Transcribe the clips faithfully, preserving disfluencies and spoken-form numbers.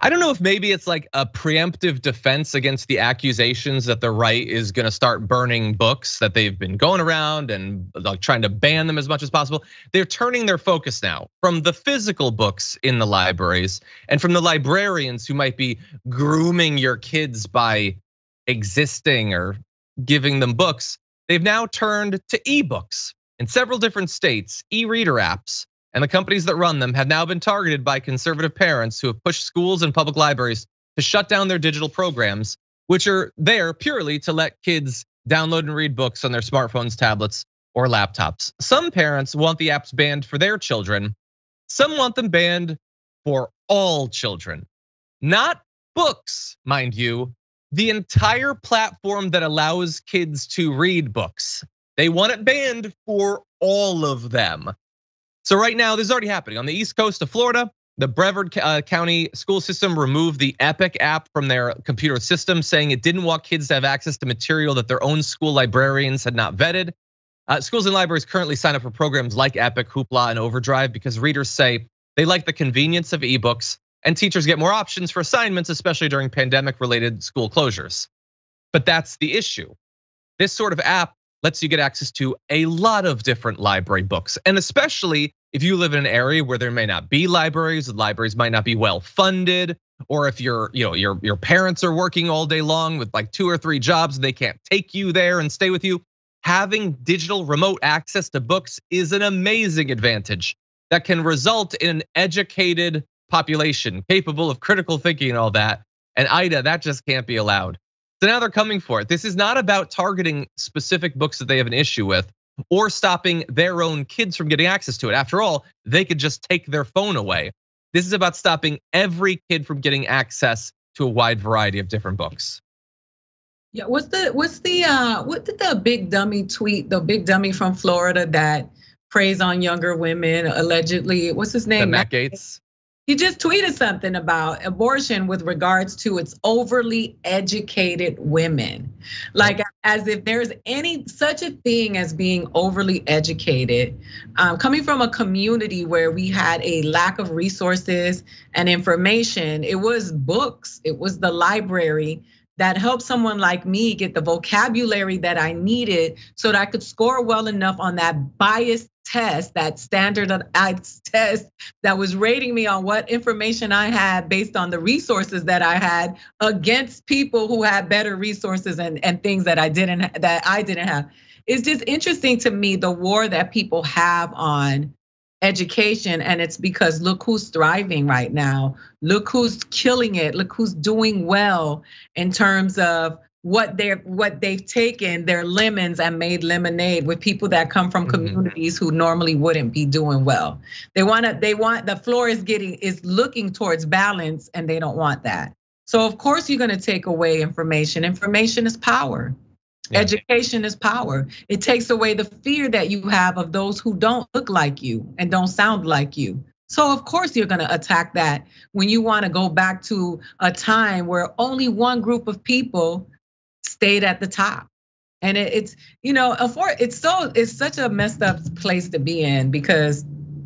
I don't know if maybe it's like a preemptive defense against the accusations that the right is gonna start burning books that they've been going around and like trying to ban them as much as possible. They're turning their focus now from the physical books in the libraries and from the librarians who might be grooming your kids by existing or giving them books. They've now turned to ebooks in several different states, e-reader apps. And the companies that run them have now been targeted by conservative parents who have pushed schools and public libraries to shut down their digital programs, which are there purely to let kids download and read books on their smartphones, tablets, or laptops. Some parents want the apps banned for their children. Some want them banned for all children. Not books, mind you, the entire platform that allows kids to read books. They want it banned for all of them. So right now, this is already happening. On the east coast of Florida, the Brevard County school system removed the Epic app from their computer system, saying it didn't want kids to have access to material that their own school librarians had not vetted. Schools and libraries currently sign up for programs like Epic, Hoopla, and Overdrive because readers say they like the convenience of ebooks and teachers get more options for assignments, especially during pandemic-related school closures. But that's the issue. This sort of app lets you get access to a lot of different library books. And especially if you live in an area where there may not be libraries, the libraries might not be well funded, or if your, you know, your, your parents are working all day long with like two or three jobs and they can't take you there and stay with you, having digital remote access to books is an amazing advantage that can result in an educated population capable of critical thinking and all that. And Ida, that just can't be allowed. So now they're coming for it. This is not about targeting specific books that they have an issue with or stopping their own kids from getting access to it. After all, they could just take their phone away. This is about stopping every kid from getting access to a wide variety of different books. Yeah, what's the what's the uh what did the big dummy tweet, the big dummy from Florida that preys on younger women allegedly? What's his name? The Matt Gaetz. He just tweeted something about abortion with regards to its overly educated women. Like as if there's any such a thing as being overly educated. Um, coming from a community where we had a lack of resources and information, it was books, it was the library that helped someone like me get the vocabulary that I needed so that I could score well enough on that biased test, that standardized test that was rating me on what information I had based on the resources that I had against people who had better resources and, and things that I didn't that I didn't have. It's just interesting to me the war that people have on education, and it's because look who's thriving right now. Look who's killing it. Look who's doing well in terms of what they're what they've taken their lemons and made lemonade with people that come from communities who normally wouldn't be doing well. They want to they want the floor is getting is looking towards balance, and they don't want that. So of course you're going to take away information. Information is power. Yeah. Education is power. It takes away the fear that you have of those who don't look like you and don't sound like you. So of course you're gonna attack that when you wanna go back to a time where only one group of people stayed at the top. And it's, you know, it's so it's such a messed up place to be in because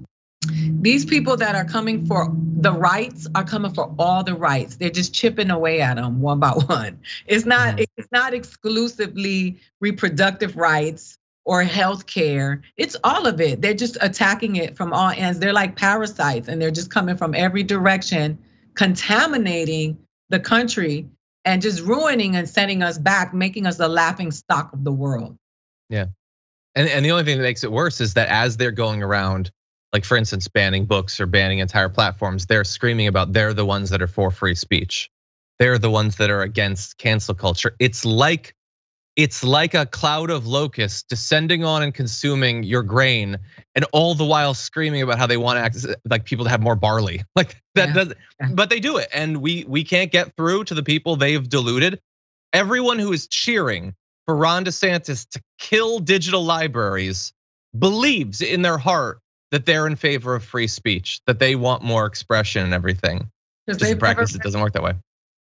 these people that are coming for the rights are coming for all the rights. They're just chipping away at them one by one. It's not, it's not exclusively reproductive rights or health care. It's all of it. They're just attacking it from all ends. They're like parasites and they're just coming from every direction, contaminating the country and just ruining and sending us back, making us the laughing stock of the world. Yeah, and, and the only thing that makes it worse is that as they're going around, like for instance, banning books or banning entire platforms, they're screaming about they're the ones that are for free speech. They're the ones that are against cancel culture. It's like, it's like a cloud of locusts descending on and consuming your grain, and all the while screaming about how they want to act like people to have more barley. Like that, yeah. does, but they do it, and we we can't get through to the people they've deluded. Everyone who is cheering for Ron DeSantis to kill digital libraries believes in their heart that they're in favor of free speech, that they want more expression and everything. Just in practice, it doesn't work that way.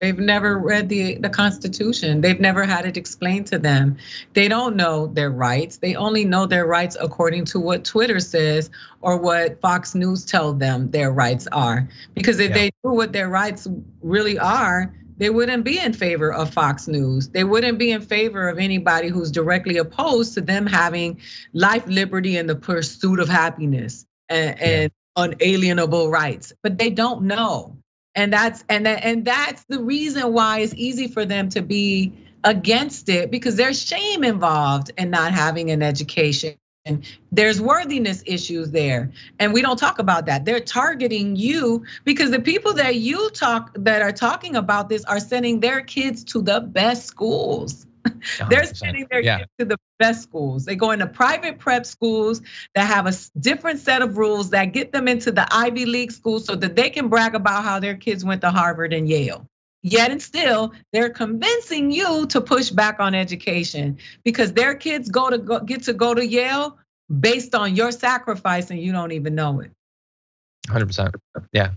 They've never read the, the Constitution. They've never had it explained to them. They don't know their rights. They only know their rights according to what Twitter says or what Fox News tells them their rights are. Because if yeah. they knew what their rights really are, they wouldn't be in favor of Fox News. They wouldn't be in favor of anybody who's directly opposed to them having life, liberty, and the pursuit of happiness and, yeah. and unalienable rights. But they don't know. And that's and that, and that's the reason why it's easy for them to be against it, because there's shame involved in not having an education. And there's worthiness issues there. And we don't talk about that. They're targeting you because the people that you talk that are talking about this are sending their kids to the best schools. They're sending their yeah. kids to the best schools. They go into private prep schools that have a different set of rules that get them into the Ivy League schools so that they can brag about how their kids went to Harvard and Yale. Yet and still, they're convincing you to push back on education because their kids go to go, get to go to Yale based on your sacrifice and you don't even know it. one hundred percent. Yeah.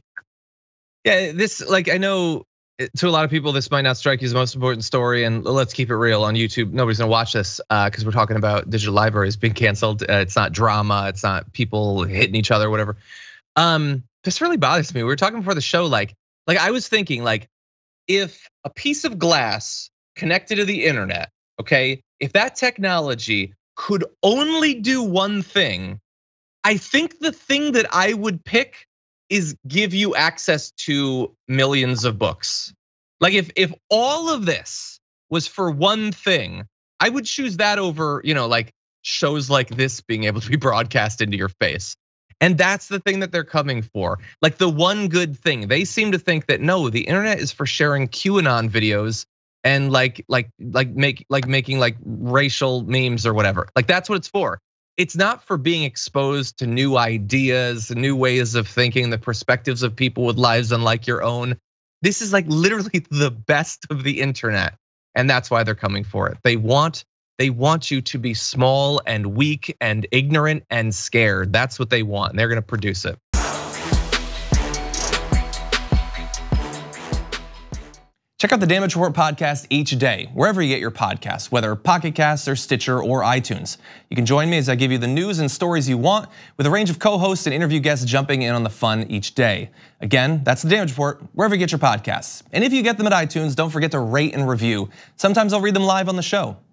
Yeah, this, like, I know to a lot of people, this might not strike you as the most important story, and let's keep it real on YouTube. Nobody's gonna watch this because we're talking about digital libraries being canceled. It's not drama, it's not people hitting each other, whatever. Um, this really bothers me. We were talking before the show, like, like I was thinking, like, if a piece of glass connected to the internet, okay, if that technology could only do one thing, I think the thing that I would pick is give you access to millions of books. Like if if all of this was for one thing, I would choose that over, you know, like shows like this being able to be broadcast into your face. And that's the thing that they're coming for. Like the one good thing. They seem to think that no, the internet is for sharing QAnon videos and like like like make like making like racial memes or whatever. Like that's what it's for. It's not for being exposed to new ideas, new ways of thinking, the perspectives of people with lives unlike your own. This is like literally the best of the internet. And that's why they're coming for it. They want, they want you to be small and weak and ignorant and scared. That's what they want. And they're gonna produce it. Check out the Damage Report podcast each day, wherever you get your podcasts, whether Pocket Casts or Stitcher or iTunes. You can join me as I give you the news and stories you want, with a range of co-hosts and interview guests jumping in on the fun each day. Again, that's the Damage Report, wherever you get your podcasts. And if you get them at iTunes, don't forget to rate and review. Sometimes I'll read them live on the show.